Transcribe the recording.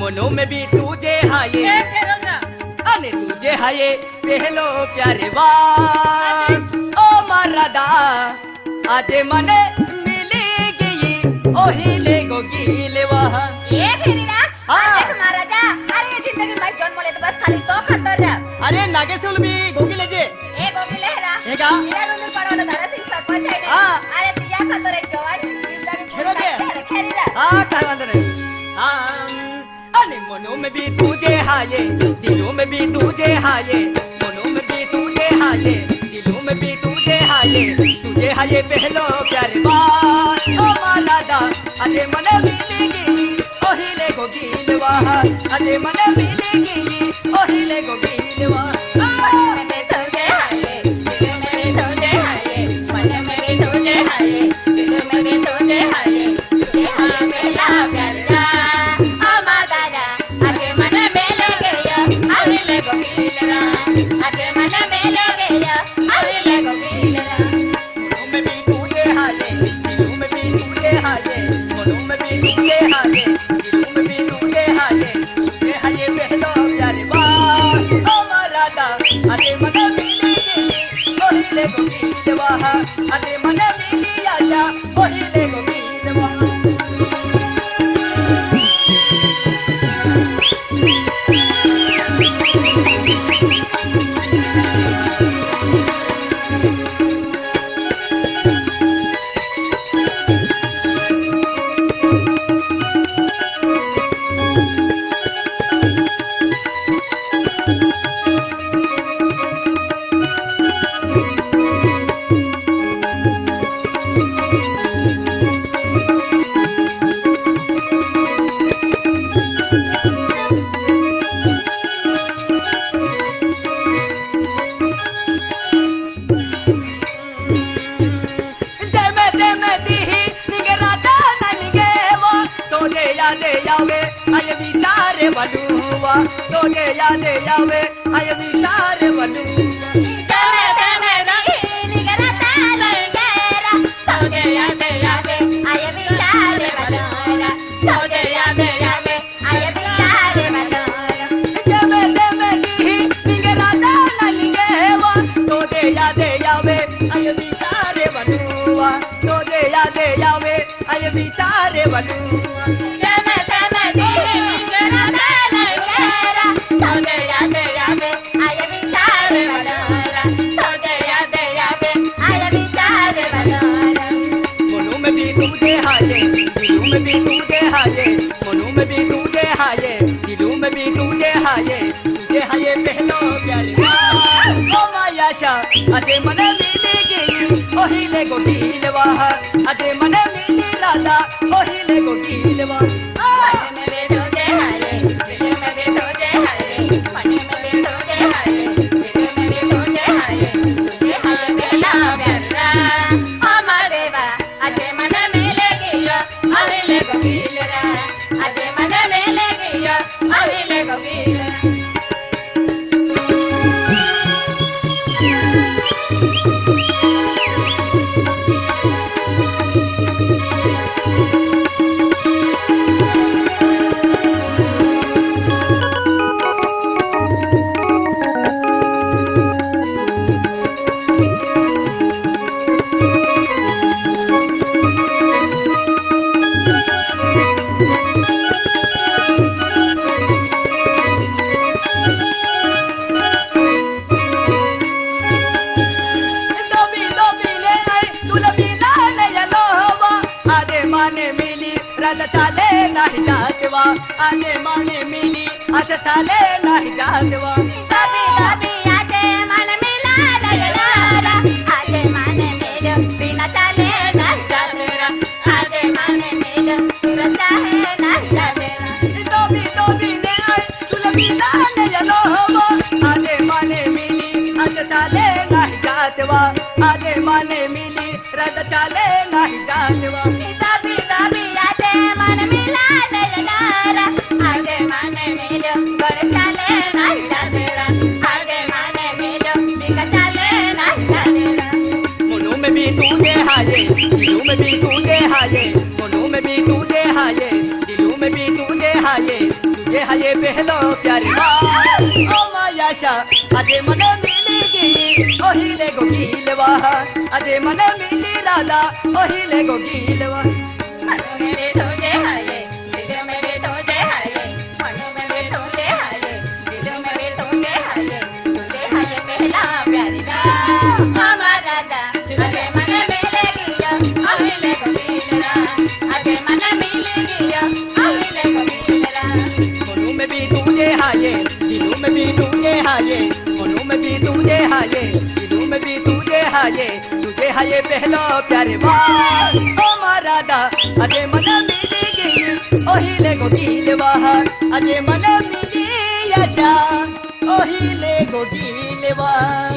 मनो में भी तुझे हाये अने तुझे हाये पहलो प्यारे वार ओ मरदा आज मने मिली गई ओहिले गो गीलवा ये फेरीना देख महाराजा अरे ये जिंदगी में जन्म ले तो बस खाली तो खतर रे अरे नागे सुलमी गोगिले जे ए गोगिले हेरा एगा मेरा रुंदर पड़वाला दादा सिंह सरपंच है ने अरे तिया खतर एक जवान जिंदगी खेलो जे खेरीला काय वांदो नहीं अने मनो में भी तुझे हाये दिलों में भी तुझे हाये मनो में भी तुझे हाये दिलों में भी तुझे हाये पहलो प्यारे बार ओ मालादा अरे मने मिलेगी ओहिले गो गीलवा अरे मने मिलेगी ओहिले गो गीलवा मने तुझे हाये दिल मेरे तुझे हाये मन मेरे तुझे हाये दिल मेरे तुझे हाये तुझे हाये मेरा प्यारा अमा दादा आगे मन में लगे या अरे ले गो गीलरा आगे मन में लगे या अरे ले गो गीलरा मनो में भी तुझे हाये दिलों में भी तुझे हाये मनो में भी तुझे हाये दिलों में भी तुझे हाये पहलो प्यारे बार ओ मरादा अरे मन मिलेगी ओहिले गो गीलवा अरे मन मिली आशा ओहिले गो गीलवा आये विचारे बलुवा तोगे यादे आवे आये विचारे बलुवा जमे जमे नहीं निगरता लंगेरा तोगे यादे आवे आये विचारे बलुवा तोगे यादे आवे आये विचारे बलुवा जमे जमे नहीं निगरता लंगेवा तोगे यादे आवे आये विचारे बलुवा तोगे यादे आवे आये विचारे बलुवा मनो में भी तुझे हाये दिलों में भी तुझे हाये मनो में भी तुझे हाये दिलों में भी तुझे हाये पहलो प्यारे ओ मायाशा अदे मन मिलेगी ओहिले गो गीलवा अदे मन मिली राधा ओहिले गो गीलवा मेरे तुझे हाये दिल मेरे तुझे हाये मन मेरे तुझे हाये दिल मेरे तुझे हाये तुझे हाये मेरा प्यारा अमर देवा अजे मन में लगी अरे ले गो गीलरा अजे मन में लगी अरे ले गो गीलरा चाले नहीं जातवा आजे माने मिली आज चाले नहीं जातवा कभी कभी आजे मन मिला लगलारा आजे माने मिलो बिना चाले नहीं जातेरा आजे माने मिलो तेरा चाहे नहीं जातेरा तो भी ने आई तुला मिला ने जलो हो आजे माने मिली आज चाले नहीं जातवा आजे माने मिली रद चाले नहीं जातवा मन मिला लगलारा आजे माने मिलो बड़ चाले नहीं जातेरा आजे माने मिलो बिना चाले नहीं जातेरा मनो में भी तुझे हाये दिलों में भी तुझे हाये मनो में भी तुझे हाये दिलों में भी तुझे हाये तुझे हाये पहलो प्यारी ओ मायाशा अजे मन मिलेगी ओहिले गो गीलवा अजे मन मिली राधा ओहिले गो गीलवा मन मेरे तुझे हाये दिल मेरे तुझे हाये मन मेरे तुझे हाये दिल मेरे तुझे हाये तुझे हाये पहला प्यारी हमारा राजा अजे मन मिलेगी अहिले को गीलरा अजे मन मिलेगी अहिले को गीलरा मनु में भी तुझे हाये दिलों में भी तुझे हाये मनु में भी तुझे हाये दिलों में भी तुझे हाये पहलो प्यारे ओ मारादा अजे मन मिलेगी ओहिले गो गीलवा अजे मन मिली आशा ओहिले गो गीलवा